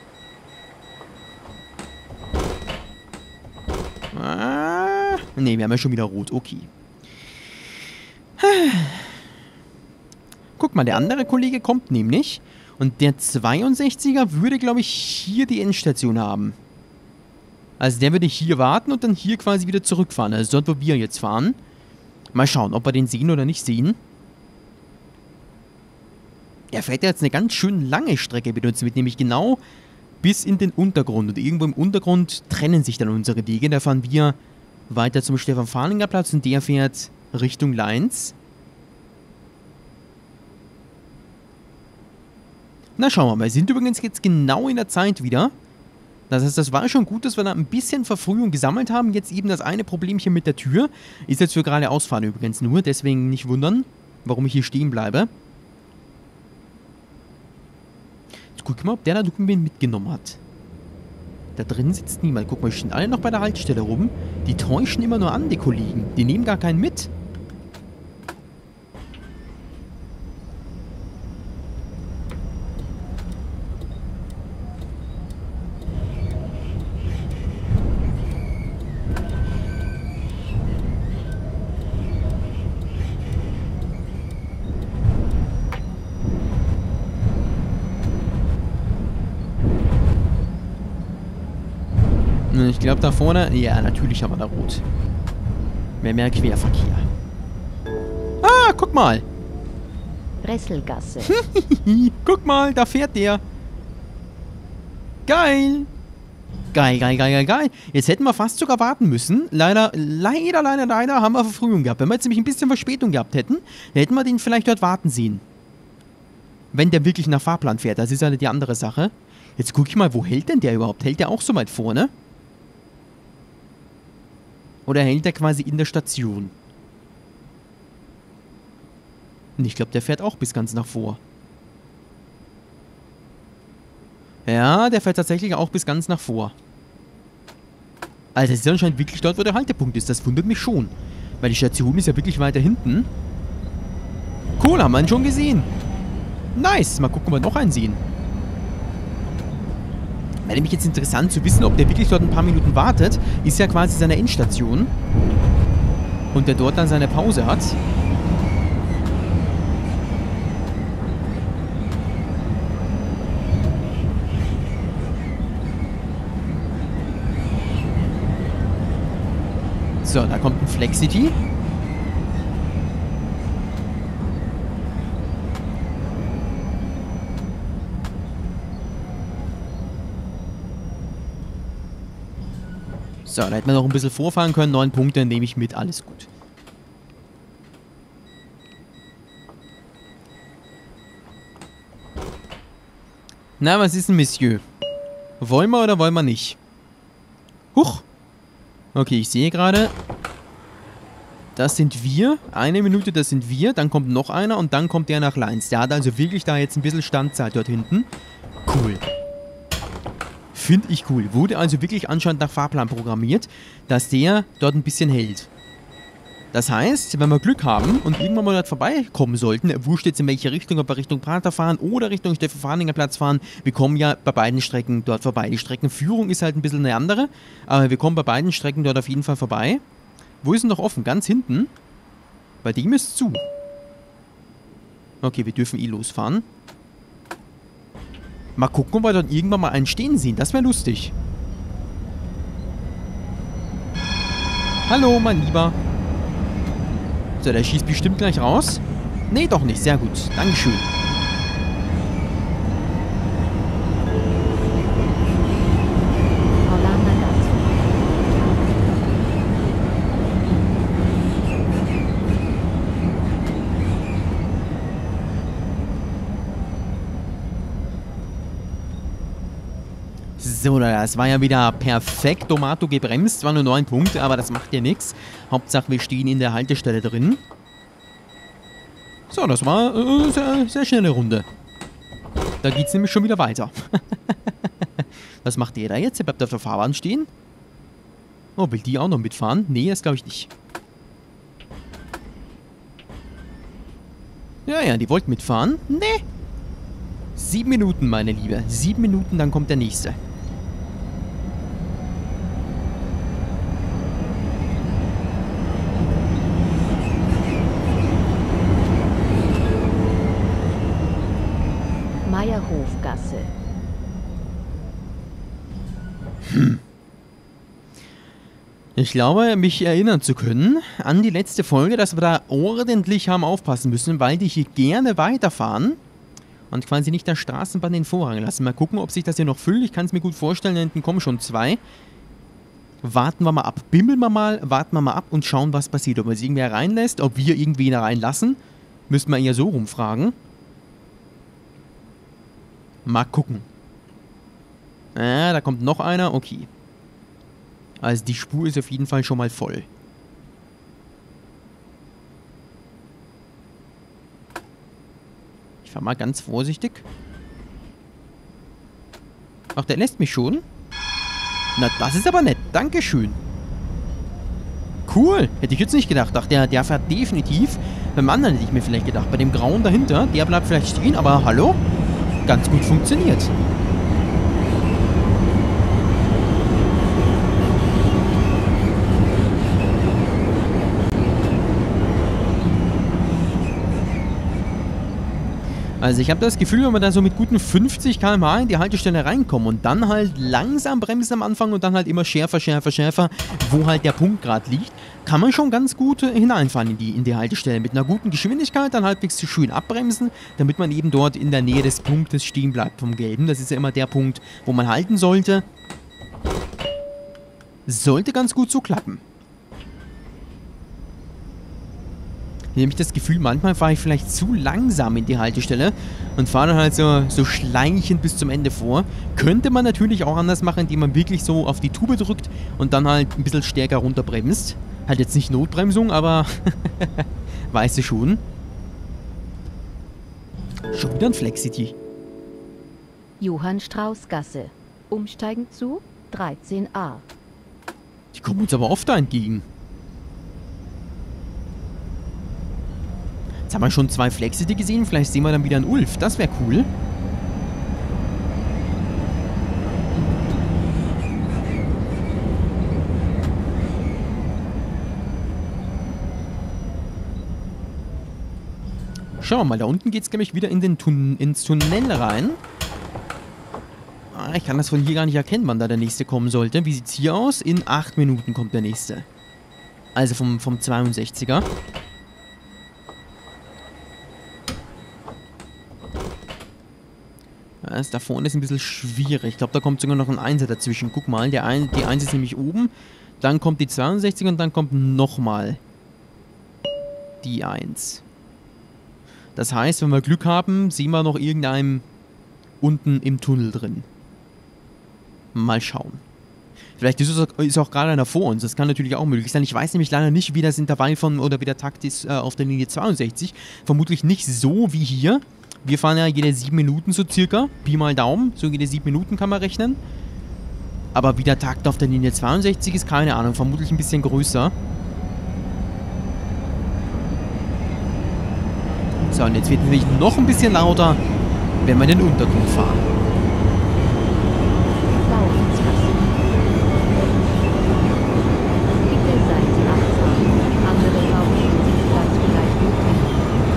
Ah, ne, wir haben ja schon wieder rot. Okay. Guck mal, der andere Kollege kommt nämlich. Und der zweiundsechziger würde, glaube ich, hier die Endstation haben. Also der würde hier warten und dann hier quasi wieder zurückfahren. Also dort, wo wir jetzt fahren. Mal schauen, ob wir den sehen oder nicht sehen. Er fährt ja jetzt eine ganz schön lange Strecke mit uns mit, nämlich genau bis in den Untergrund. Und irgendwo im Untergrund trennen sich dann unsere Wege. Da fahren wir weiter zum Stefan-Fahlinger-Platz und der fährt Richtung Leins. Na, schauen wir mal. Wir sind übrigens jetzt genau in der Zeit wieder. Das heißt, das war schon gut, dass wir da ein bisschen Verfrühung gesammelt haben. Jetzt eben das eine Problemchen mit der Tür. Ist jetzt für geradeausfahren übrigens nur. Deswegen nicht wundern, warum ich hier stehen bleibe. Jetzt guck mal, ob der da drüben mitgenommen hat. Da drin sitzt niemand. Guck mal, die stehen alle noch bei der Haltestelle rum. Die täuschen immer nur an, die Kollegen. Die nehmen gar keinen mit. Ich glaube da vorne... Ja, natürlich haben wir da rot. Mehr, mehr Querverkehr. Ah, guck mal. Bresselgasse. Guck mal, da fährt der. Geil. Geil, geil, geil, geil, geil. Jetzt hätten wir fast sogar warten müssen. Leider, leider, leider, leider haben wir Verfrühung gehabt. Wenn wir jetzt nämlich ein bisschen Verspätung gehabt hätten, hätten wir den vielleicht dort warten sehen. Wenn der wirklich nach Fahrplan fährt. Das ist ja die andere Sache. Jetzt guck ich mal, wo hält denn der überhaupt? Hält der auch so weit vorne? Oder hält er quasi in der Station? Und ich glaube, der fährt auch bis ganz nach vor. Ja, der fährt tatsächlich auch bis ganz nach vor. Also, es ist anscheinend wirklich dort, wo der Haltepunkt ist. Das wundert mich schon. Weil die Station ist ja wirklich weiter hinten. Cool, haben wir ihn schon gesehen. Nice. Mal gucken, ob wir noch einen sehen. Wäre nämlich jetzt interessant zu wissen, ob der wirklich dort ein paar Minuten wartet. Ist ja quasi seine Endstation. Und der dort dann seine Pause hat. So, da kommt ein Flexity. So, da hätten wir noch ein bisschen vorfahren können. Neun Punkte nehme ich mit. Alles gut. Na, was ist denn, Monsieur? Wollen wir oder wollen wir nicht? Huch! Okay, ich sehe gerade. Das sind wir. Eine Minute, das sind wir. Dann kommt noch einer und dann kommt der nach Lines. Der hat also wirklich da jetzt ein bisschen Standzeit dort hinten. Cool. Finde ich cool. Wurde also wirklich anscheinend nach Fahrplan programmiert, dass der dort ein bisschen hält. Das heißt, wenn wir Glück haben und irgendwann mal dort vorbeikommen sollten, wurscht jetzt in welche Richtung, ob wir Richtung Prater fahren oder Richtung Steffen-Fahninger Platz fahren, wir kommen ja bei beiden Strecken dort vorbei. Die Streckenführung ist halt ein bisschen eine andere, aber wir kommen bei beiden Strecken dort auf jeden Fall vorbei. Wo ist denn noch offen? Ganz hinten? Bei dem ist zu. Okay, wir dürfen eh losfahren. Mal gucken, ob wir dann irgendwann mal einen stehen sehen. Das wäre lustig. Hallo, mein Lieber. So, der schießt bestimmt gleich raus. Nee, doch nicht. Sehr gut. Dankeschön. So, das war ja wieder perfekt. Tomato gebremst. Zwar nur neun Punkte, aber das macht ja nichts. Hauptsache, wir stehen in der Haltestelle drin. So, das war äh, sehr, sehr schnelle Runde. Da geht es nämlich schon wieder weiter. Was macht der da jetzt? Der bleibt auf der Fahrbahn stehen. Oh, will die auch noch mitfahren? Nee, das glaube ich nicht. Ja, ja, die wollten mitfahren. Nee. Sieben Minuten, meine Liebe. Sieben Minuten, dann kommt der nächste. Meierhofgasse. Hm. Ich glaube, mich erinnern zu können an die letzte Folge, dass wir da ordentlich haben aufpassen müssen, weil die hier gerne weiterfahren und quasi nicht der Straßenbahn den Vorrang lassen. Mal gucken, ob sich das hier noch füllt. Ich kann es mir gut vorstellen, da hinten kommen schon zwei. Warten wir mal ab. Bimmeln wir mal, warten wir mal ab und schauen, was passiert. Ob man es irgendwer reinlässt, ob wir irgendwen da reinlassen. Müssten wir eher so rumfragen. Mal gucken. Ah, da kommt noch einer. Okay. Also die Spur ist auf jeden Fall schon mal voll. Ich fahr mal ganz vorsichtig. Ach, der lässt mich schon? Na, das ist aber nett. Dankeschön. Cool. Hätte ich jetzt nicht gedacht. Ach, der, der fährt definitiv. Beim anderen hätte ich mir vielleicht gedacht. Bei dem Grauen dahinter, der bleibt vielleicht stehen. Aber hallo? Ganz gut funktioniert. Also ich habe das Gefühl, wenn wir da so mit guten fünfzig Kilometer pro Stunde in die Haltestelle reinkommen und dann halt langsam bremsen am Anfang und dann halt immer schärfer, schärfer, schärfer, wo halt der Punkt gerade liegt, kann man schon ganz gut hineinfahren in die, in die Haltestelle. Mit einer guten Geschwindigkeit dann halbwegs so schön abbremsen, damit man eben dort in der Nähe des Punktes stehen bleibt vom Gelben. Das ist ja immer der Punkt, wo man halten sollte. Sollte ganz gut so klappen. Hier habe ich das Gefühl, manchmal fahre ich vielleicht zu langsam in die Haltestelle und fahre dann halt so, so schleichend bis zum Ende vor. Könnte man natürlich auch anders machen, indem man wirklich so auf die Tube drückt und dann halt ein bisschen stärker runterbremst. Halt jetzt nicht Notbremsung, aber weißt du schon. Schon wieder ein Flexity. Johann-Strauß-Gasse. Umsteigen zu dreizehn a. Die kommen uns aber oft da entgegen. Jetzt haben wir schon zwei Flexity gesehen. Vielleicht sehen wir dann wieder einen Ulf. Das wäre cool. Schauen wir mal. Da unten geht es, glaube ich, wieder in den Tun ins Tunnel rein. Ah, ich kann das von hier gar nicht erkennen, wann da der nächste kommen sollte. Wie sieht es hier aus? In acht Minuten kommt der nächste. Also vom, vom zweiundsechziger. Das da vorne ist ein bisschen schwierig. Ich glaube, da kommt sogar noch ein Einser dazwischen. Guck mal, der ein, die eins ist nämlich oben. Dann kommt die zweiundsechzig und dann kommt nochmal die eins. Das heißt, wenn wir Glück haben, sehen wir noch irgendeinem unten im Tunnel drin. Mal schauen. Vielleicht ist, es, ist auch gerade einer vor uns. Das kann natürlich auch möglich sein. Ich weiß nämlich leider nicht, wie das Intervall von oder wie der Takt ist äh, auf der Linie zweiundsechzig. Vermutlich nicht so wie hier. Wir fahren ja jede sieben Minuten so circa. Pi mal Daumen. So jede sieben Minuten kann man rechnen. Aber wie der Takt auf der Linie zweiundsechzig ist, keine Ahnung. Vermutlich ein bisschen größer. So, und jetzt wird es nämlich noch ein bisschen lauter, wenn wir in den Untergrund fahren. Bitte seien Sie achtsam. Andere brauchen Ihren Sitzplatz vielleicht notwendig.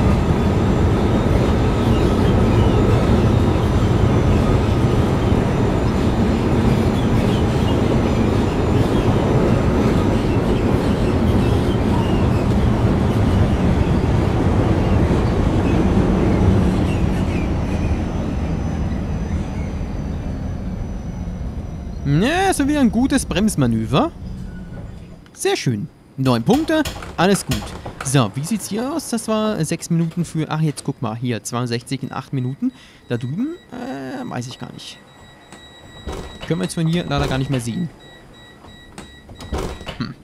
Ja, ist wieder ein gutes Bremsmanöver. Sehr schön. Neun Punkte, alles gut. So, wie sieht's hier aus? Das war sechs Minuten für... Ach, jetzt guck mal, hier, zweiundsechzig in acht Minuten. Da drüben, äh, weiß ich gar nicht. Können wir jetzt von hier leider gar nicht mehr sehen. Hm.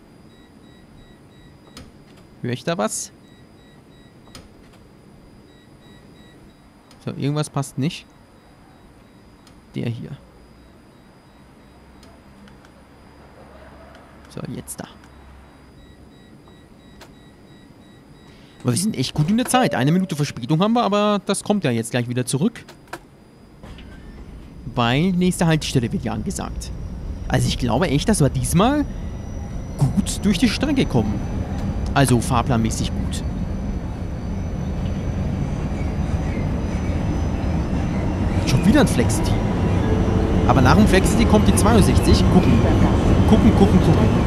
Höre ich da was? So, irgendwas passt nicht. Der hier. So, jetzt da. Aber wir sind echt gut in der Zeit. Eine Minute Verspätung haben wir, aber das kommt ja jetzt gleich wieder zurück. Weil nächste Haltestelle wird ja angesagt. Also ich glaube echt, dass wir diesmal gut durch die Strecke kommen. Also fahrplanmäßig gut. Schon wieder ein Flexity. Aber nach dem Flexity kommt die zweiundsechzig. Gucken. Gucken, gucken, gucken.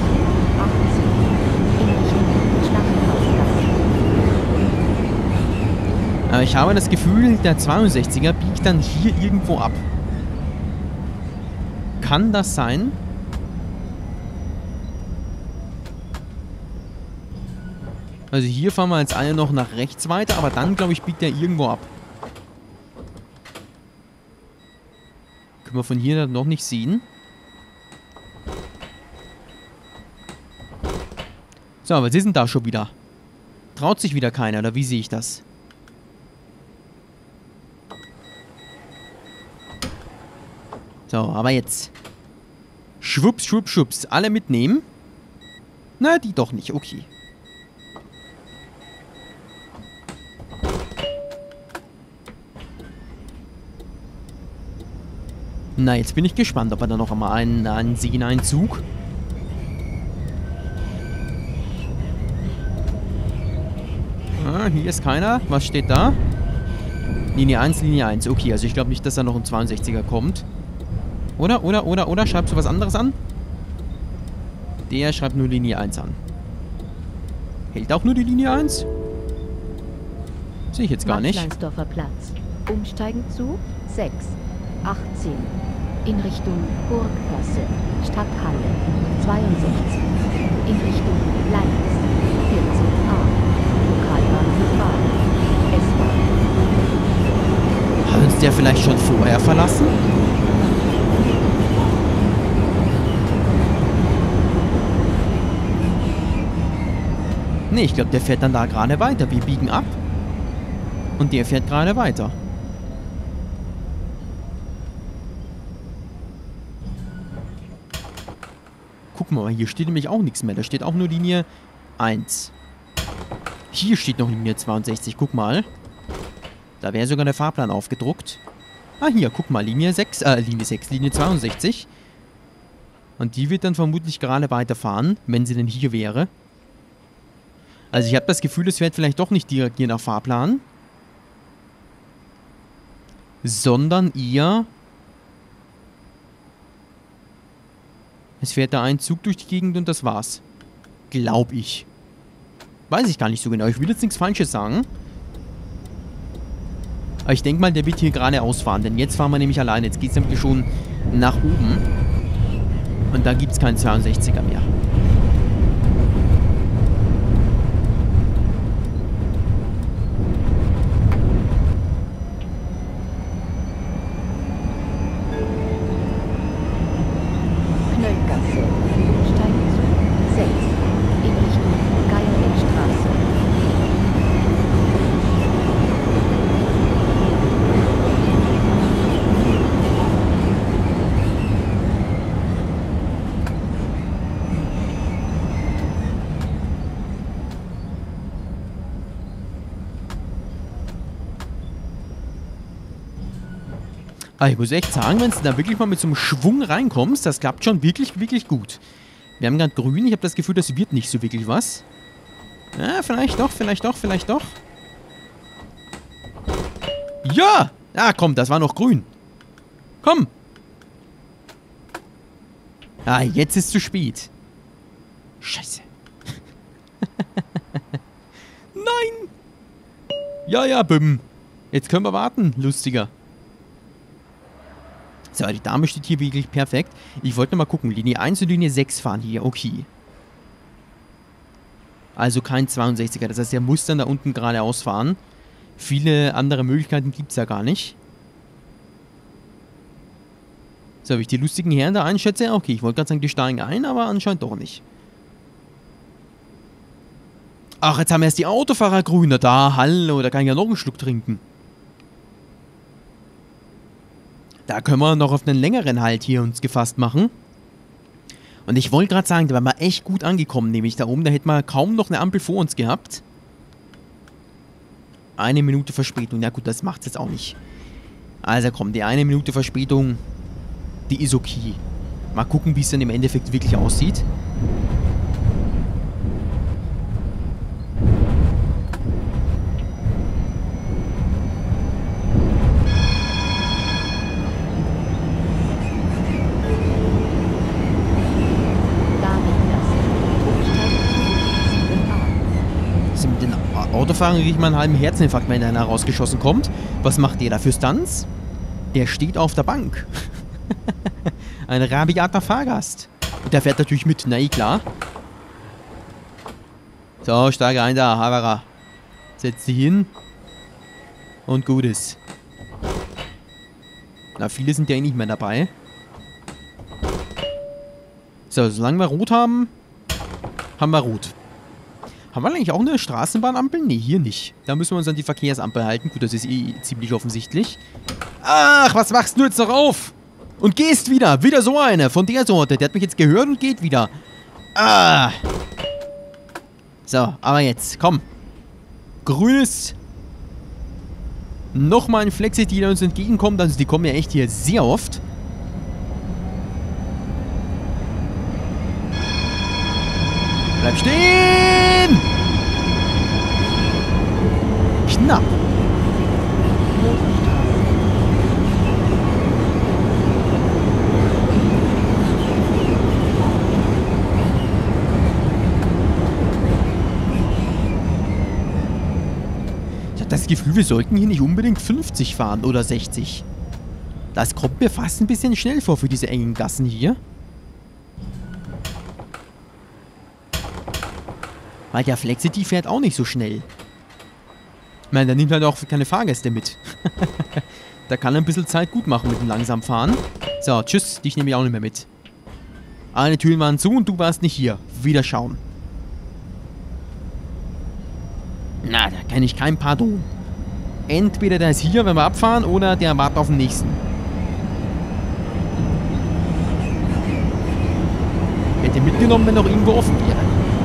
Aber ich habe das Gefühl, der zweiundsechziger biegt dann hier irgendwo ab. Kann das sein? Also hier fahren wir jetzt alle noch nach rechts weiter, aber dann, glaube ich, biegt er irgendwo ab. Können wir von hier noch nicht sehen. So, was ist denn da schon wieder? Traut sich wieder keiner, oder wie sehe ich das? So, aber jetzt. Schwupps, schwupps, schwupps. Alle mitnehmen? Na, die doch nicht. Okay. Na, jetzt bin ich gespannt, ob wir da noch einmal einen, einen sehen, einen Zug. Ah, hier ist keiner. Was steht da? Linie eins, Linie eins. Okay, also ich glaube nicht, dass da noch ein zweiundsechziger kommt. Oder, oder, oder, oder? Schreibst du was anderes an? Der schreibt nur Linie eins an. Hält auch nur die Linie eins? Sehe ich jetzt gar nicht. Max-Leinsdorfer Platz. Umsteigen zu sechs achtzehn. In Richtung Burggasse, Stadthalle. zweiundsechzig. In Richtung Leitz. vierzehn a. Lokalbahnhof Baden. S-Bahn. Hat uns der vielleicht schon vorher verlassen? Nee, ich glaube, der fährt dann da gerade weiter. Wir biegen ab. Und der fährt gerade weiter. Guck mal, hier steht nämlich auch nichts mehr. Da steht auch nur Linie eins. Hier steht noch Linie zweiundsechzig. Guck mal. Da wäre sogar der Fahrplan aufgedruckt. Ah, hier, guck mal. Linie sechs, äh, Linie sechs, Linie zweiundsechzig. Und die wird dann vermutlich gerade weiterfahren, wenn sie denn hier wäre. Also ich habe das Gefühl, es fährt vielleicht doch nicht direkt je nach Fahrplan. Sondern eher... Es fährt da ein Zug durch die Gegend und das war's. Glaube ich. Weiß ich gar nicht so genau. Ich will jetzt nichts Falsches sagen. Aber ich denke mal, der wird hier geradeaus fahren. Denn jetzt fahren wir nämlich alleine. Jetzt geht es nämlich schon nach oben. Und da gibt es keinen zweiundsechziger mehr. Knöllgasse. Steigzug sechs. In Richtung Geierbeckstraße. Aber ich muss echt sagen, wenn du da wirklich mal mit so einem Schwung reinkommst, das klappt schon wirklich, wirklich gut. Wir haben gerade grün. Ich habe das Gefühl, das wird nicht so wirklich was. Ja, vielleicht doch, vielleicht doch, vielleicht doch. Ja! Ja, komm, das war noch grün. Komm! Ah, jetzt ist zu spät. Scheiße. Nein! Ja, ja, Bim. Jetzt können wir warten, lustiger. So, die Dame steht hier wirklich perfekt. Ich wollte mal gucken. Linie eins und Linie sechs fahren hier. Okay. Also kein zweiundsechziger. Das heißt, er muss dann da unten geradeaus fahren. Viele andere Möglichkeiten gibt es ja gar nicht. So, wie ich die lustigen Herren da einschätze. Okay, ich wollte gerade sagen, die steigen ein, aber anscheinend doch nicht. Ach, jetzt haben wir erst die Autofahrer grüner. Da, hallo, da kann ich ja noch einen Schluck trinken. Da können wir noch auf einen längeren Halt hier uns gefasst machen. Und ich wollte gerade sagen, da waren wir echt gut angekommen, nämlich da oben. Da hätten wir kaum noch eine Ampel vor uns gehabt. Eine Minute Verspätung. Ja gut, das macht es jetzt auch nicht. Also komm, die eine Minute Verspätung, die ist okay. Mal gucken, wie es dann im Endeffekt wirklich aussieht. Autofahren kriege ich mal einen halben Herzinfarkt, wenn einer rausgeschossen kommt. Was macht der da für Stunts? Der steht auf der Bank. Ein rabiater Fahrgast. Und der fährt natürlich mit, na eh klar. So, steige ein da, Havara. Setz dich hin. Und gut ist. Na, viele sind ja eh nicht mehr dabei. So, solange wir rot haben, haben wir rot. Haben wir eigentlich auch eine Straßenbahnampel? Ne, hier nicht. Da müssen wir uns an die Verkehrsampel halten. Gut, das ist eh ziemlich offensichtlich. Ach, was machst du jetzt noch auf? Und gehst wieder. Wieder so eine von der Sorte. Der hat mich jetzt gehört und geht wieder. Ah. So, aber jetzt, komm. Grünes. Nochmal ein Flexi, die uns entgegenkommt. Also die kommen ja echt hier sehr oft. Bleib stehen! Knapp. Ich habe das Gefühl, wir sollten hier nicht unbedingt fünfzig fahren oder sechzig. Das kommt mir fast ein bisschen schnell vor für diese engen Gassen hier. Weil der Flexity fährt auch nicht so schnell. Ich meine, der nimmt halt auch keine Fahrgäste mit. Da kann er ein bisschen Zeit gut machen mit dem langsam fahren. So, tschüss, dich nehme ich auch nicht mehr mit. Alle Türen waren zu und du warst nicht hier. Wieder schauen. Na, da kenne ich kein Pardon. Entweder der ist hier, wenn wir abfahren, oder der wartet auf den nächsten. Hätte mitgenommen, wenn noch irgendwo offen wäre.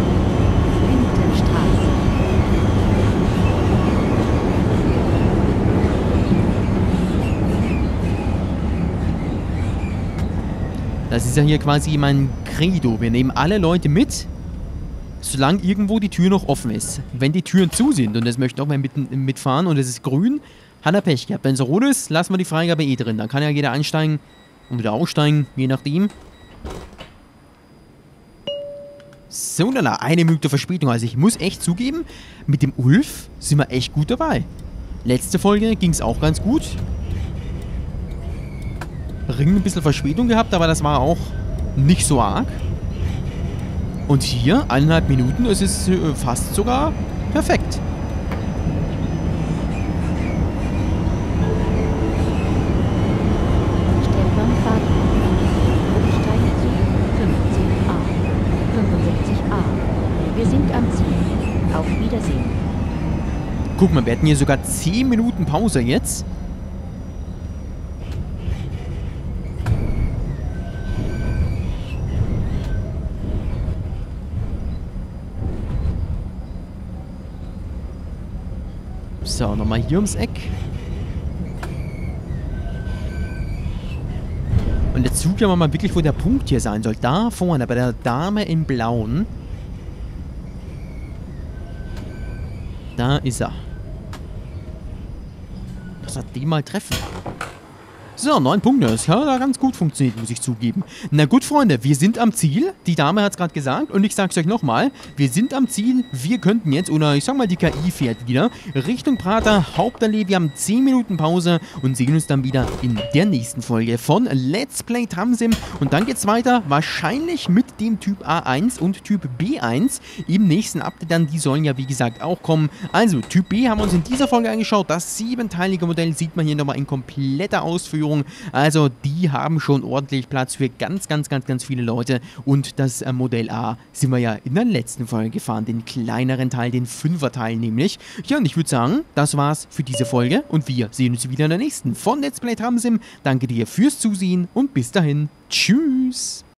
Das ist ja hier quasi mein Credo. Wir nehmen alle Leute mit, solange irgendwo die Tür noch offen ist. Wenn die Türen zu sind und es möchte auch mal mit, mitfahren und es ist grün, hat er Pech gehabt. Wenn es rot ist, lassen wir die Freigabe eh drin. Dann kann ja jeder einsteigen und wieder aussteigen, je nachdem. So, dann eine Minute Verspätung. Also ich muss echt zugeben, mit dem Ulf sind wir echt gut dabei. Letzte Folge ging es auch ganz gut. Ring ein bisschen Verspätung gehabt, aber das war auch nicht so arg. Und hier, eineinhalb Minuten, es ist äh, fast sogar perfekt. Guck mal, wir hatten hier sogar zehn Minuten Pause jetzt. So, nochmal hier ums Eck. Und jetzt suchen wir mal wirklich, wo der Punkt hier sein soll. Da vorne, bei der Dame im Blauen. Da ist er. Lass er den mal treffen. So, neun Punkte. Das hat da ganz gut funktioniert, muss ich zugeben. Na gut, Freunde, wir sind am Ziel. Die Dame hat es gerade gesagt. Und ich sag's euch nochmal. Wir sind am Ziel. Wir könnten jetzt, oder ich sag mal, die K I fährt wieder Richtung Prater, Hauptallee. Wir haben zehn Minuten Pause und sehen uns dann wieder in der nächsten Folge von Let's Play Tramsim. Und dann geht's weiter, wahrscheinlich mit dem Typ A eins und Typ B eins. Im nächsten Update dann, die sollen ja wie gesagt auch kommen. Also, Typ B haben wir uns in dieser Folge angeschaut. Das siebenteilige Modell sieht man hier nochmal in kompletter Ausführung. Also die haben schon ordentlich Platz für ganz, ganz, ganz, ganz viele Leute. Und das äh, Modell A sind wir ja in der letzten Folge gefahren. Den kleineren Teil, den Fünfer-Teil nämlich. Ja, und ich würde sagen, das war's für diese Folge. Und wir sehen uns wieder in der nächsten von Let's Play Tramsim. Danke dir fürs Zusehen und bis dahin. Tschüss.